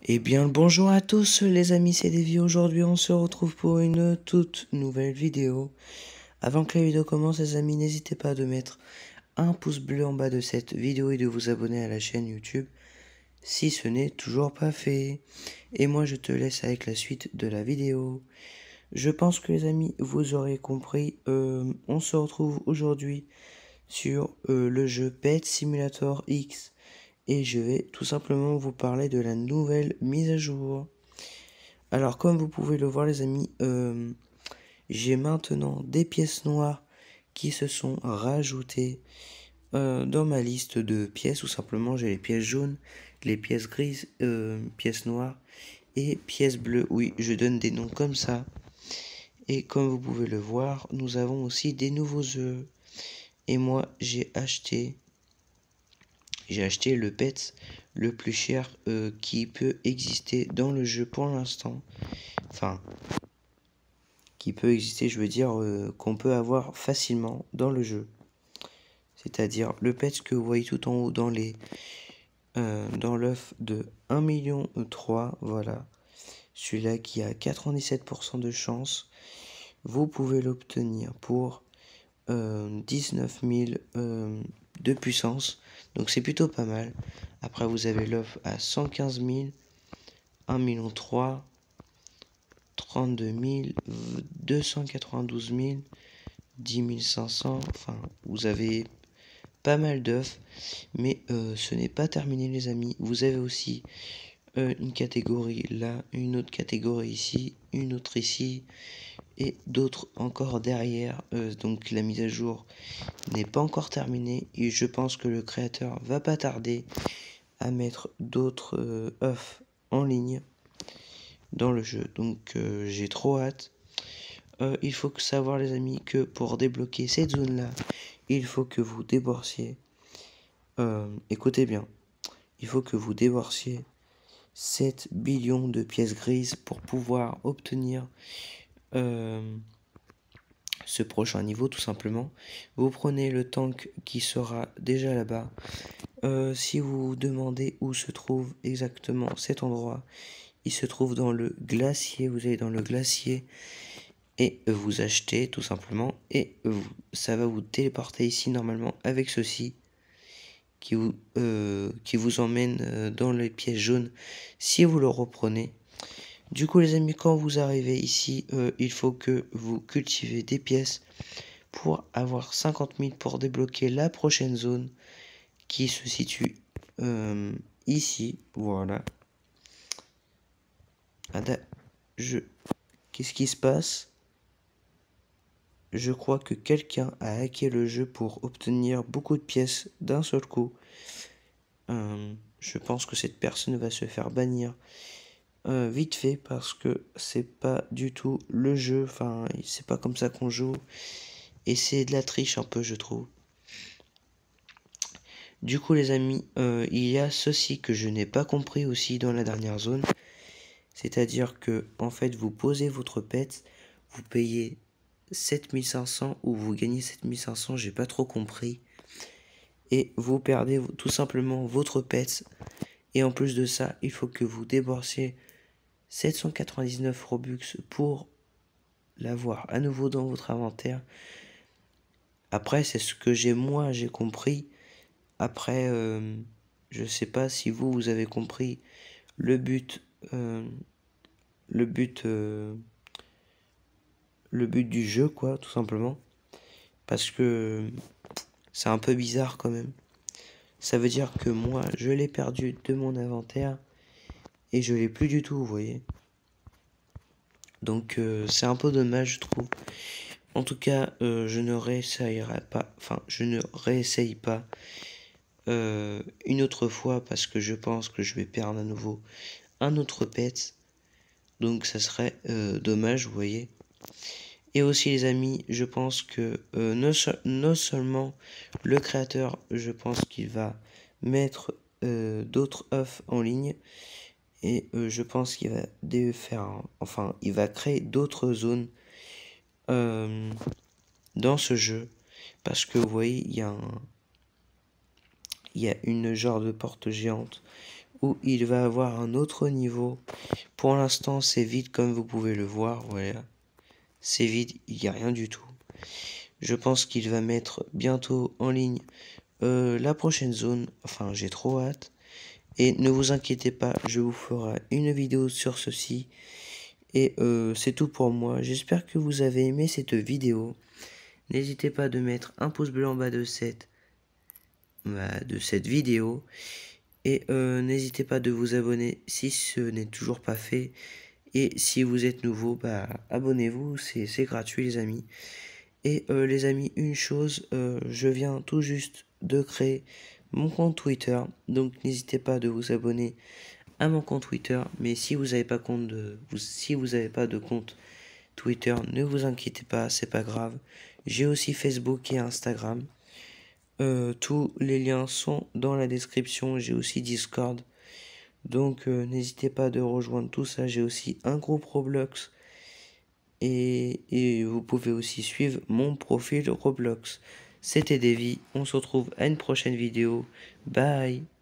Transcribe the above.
Eh bien, le bonjour à tous les amis, c'est Davy. Aujourd'hui, on se retrouve pour une toute nouvelle vidéo. Avant que la vidéo commence, les amis, n'hésitez pas à mettre un pouce bleu en bas de cette vidéo et de vous abonner à la chaîne YouTube si ce n'est toujours pas fait. Et moi, je te laisse avec la suite de la vidéo. Je pense que les amis, vous aurez compris, on se retrouve aujourd'hui sur le jeu Pet Simulator X. Et je vais tout simplement vous parler de la nouvelle mise à jour. Alors comme vous pouvez le voir les amis, j'ai maintenant des pièces noires qui se sont rajoutées dans ma liste de pièces. Tout simplement j'ai les pièces jaunes, les pièces grises, pièces noires et pièces bleues. Oui, je donne des noms comme ça. Et comme vous pouvez le voir, nous avons aussi des nouveaux œufs. Et moi j'ai acheté le pet le plus cher qui peut exister dans le jeu pour l'instant. Enfin, qui peut exister, je veux dire, qu'on peut avoir facilement dans le jeu. C'est-à-dire le pet que vous voyez tout en haut dans l'œuf de 1,3 million, voilà. Celui-là qui a 97% de chance. Vous pouvez l'obtenir pour 19 000 de puissance. Donc c'est plutôt pas mal. Après vous avez l'œuf à 115 000, 1,3 million, 32 000, 292 000, 10 500. Enfin, vous avez pas mal d'œufs. Mais ce n'est pas terminé les amis. Vous avez aussi une catégorie là, une autre catégorie ici, une autre ici. Et d'autres encore derrière. Donc la mise à jour n'est pas encore terminée. Et je pense que le créateur va pas tarder à mettre d'autres œufs en ligne dans le jeu. Donc j'ai trop hâte. Il faut savoir les amis que pour débloquer cette zone là, il faut que vous déboursiez. Écoutez bien, il faut que vous déboursiez 7 billions de pièces grises pour pouvoir obtenir ce prochain niveau tout simplement. Vous prenez le tank qui sera déjà là-bas. Si vous vous demandez où se trouve exactement cet endroit, il se trouve dans le glacier. Vous allez dans le glacier et vous achetez tout simplement et ça va vous téléporter ici normalement avec ceci qui vous emmène dans les pièces jaunes si vous le reprenez. Du coup les amis, quand vous arrivez ici, il faut que vous cultivez des pièces pour avoir 50 000 pour débloquer la prochaine zone qui se situe ici. Voilà. Qu'est-ce qui se passe? Je crois que quelqu'un a hacké le jeu pour obtenir beaucoup de pièces d'un seul coup. Je pense que cette personne va se faire bannir vite fait parce que c'est pas du tout le jeu. Enfin, c'est pas comme ça qu'on joue. Et c'est de la triche un peu, je trouve. Du coup, les amis, il y a ceci que je n'ai pas compris aussi dans la dernière zone. C'est-à-dire que, en fait, vous posez votre pet, vous payez 7500 ou vous gagnez 7500, j'ai pas trop compris. Et vous perdez tout simplement votre pet. Et en plus de ça, il faut que vous déboursiez 799 Robux pour l'avoir à nouveau dans votre inventaire. Après, c'est ce que j'ai compris. Après, je sais pas si vous avez compris le but du jeu, quoi, tout simplement. Parce que c'est un peu bizarre quand même. Ça veut dire que moi, je l'ai perdu de mon inventaire et je l'ai plus du tout, vous voyez. Donc c'est un peu dommage, je trouve. En tout cas, je ne réessayerai pas. Enfin, je ne réessaye pas une autre fois parce que je pense que je vais perdre à nouveau un autre pet. Donc ça serait dommage, vous voyez. Et aussi les amis, je pense que non seulement le créateur, je pense qu'il va mettre d'autres œufs en ligne. Et je pense qu'il va il va créer d'autres zones dans ce jeu. Parce que vous voyez, il y a une genre de porte géante où il va avoir un autre niveau. Pour l'instant, c'est vide comme vous pouvez le voir, voilà. C'est vide, il n'y a rien du tout. Je pense qu'il va mettre bientôt en ligne la prochaine zone. Enfin, j'ai trop hâte. Et ne vous inquiétez pas, je vous ferai une vidéo sur ceci. Et c'est tout pour moi. J'espère que vous avez aimé cette vidéo. N'hésitez pas de mettre un pouce bleu en bas de cette vidéo. Et n'hésitez pas de vous abonner si ce n'est toujours pas fait. Et si vous êtes nouveau, bah abonnez-vous, c'est gratuit les amis. Et les amis, une chose, je viens tout juste de créer mon compte Twitter. Donc n'hésitez pas de vous abonner à mon compte Twitter. Mais si vous n'avez pas de compte Twitter, ne vous inquiétez pas, c'est pas grave. J'ai aussi Facebook et Instagram. Tous les liens sont dans la description. J'ai aussi Discord. Donc n'hésitez pas de rejoindre tout ça. J'ai aussi un groupe Roblox. Et vous pouvez aussi suivre mon profil Roblox. C'était Davy. On se retrouve à une prochaine vidéo. Bye.